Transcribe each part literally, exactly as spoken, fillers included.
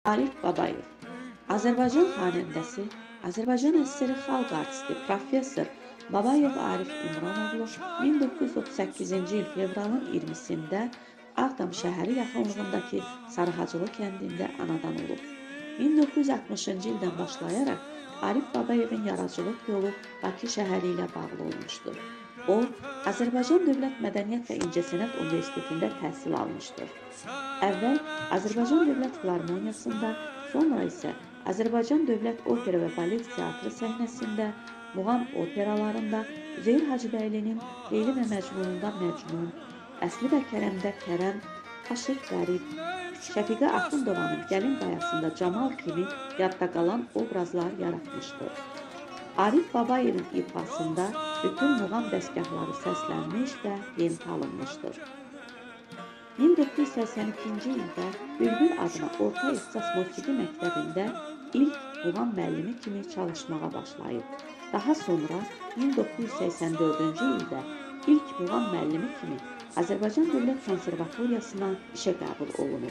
Arif Babayev, Azərbaycan xanəndəsi, Azərbaycan S S R xalq artisti, professor Babayev Arif İmramoğlu min doqquz yüz otuz səkkizinci il fevralın iyirmisində Ağdam şəhəri yaxınlığındakı Sarıhacılı kəndində anadan olub. min doqquz yüz altmışıncı ildən başlayaraq Arif Babayevin yaradıcılıq yolu Bakı şəhəri ilə bağlı olmuşdur. O, Azərbaycan Dövlət Mədəniyyət və İncəsənət Universitetində təhsil almışdır. Əvvəl Azərbaycan Dövlət Filarmoniyasında, sonra isə Azərbaycan Dövlət Opera və Balet Teatrı səhnəsində, muğam operalarında Üzeyir Hacıbəylinin Leyli və Məcnununda Məcnun, Əsli və Kərəmdə Kərəm, Aşıq Qərib, Şəfiqə Axundovanın Gəlin Qayasında Camal kimi yadda qalan obrazlar yaratmışdır. Arif Babayevin ifasında bütün muğam dəstgahları səslənmiş və yeni alınmışdır. min doqquz yüz səksən ikinci ildə Bülbül adına Orta İxtisas Musiqi Məktəbində ilk muğam müəllimi kimi çalışmağa başlayıb. Daha sonra min doqquz yüz səksən dördüncü ildə ilk muğam müəllimi kimi Azərbaycan Dövlət Konservatoriyasına işə qəbul olunub.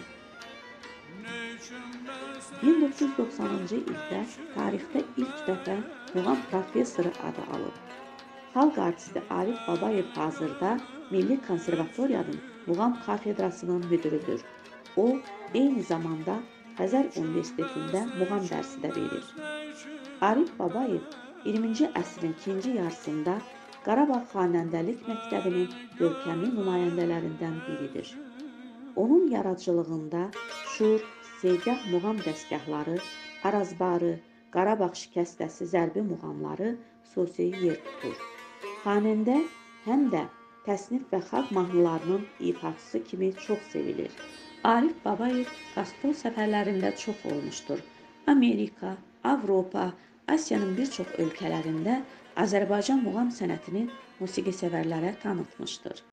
min doqquz yüz doxsanıncı ildə tarixdə ilk dəfə muğam professoru adı alıb. Xalq artisti Arif Babayev hazırda Milli Konservatoriyanın muğam kafedrasının müdürüdür. O, eyni zamanda Xəzər Universitetində muğam dərsi də verir. Arif Babayev iyirminci əsrin ikinci yarısında Qarabağ Xanəndəlik Məktəbinin görkəmli nümayəndələrindən biridir. Onun yaradıcılığında Şur, Segah muğam dəstgahları, Arazbarı, Qarabağ şikəstəsi zərbi muğamları xüsusi yer tutur. Xanəndə həm də təsnif və xalq mahnılarının ifaçısı kimi çox sevilir. Arif Babayev qastrol səfərlərində çox olmuşdur. Amerika, Avropa, Asiyanın bir çox ölkələrində Azərbaycan muğam sənətini musiqisevərlərə tanıtmışdır.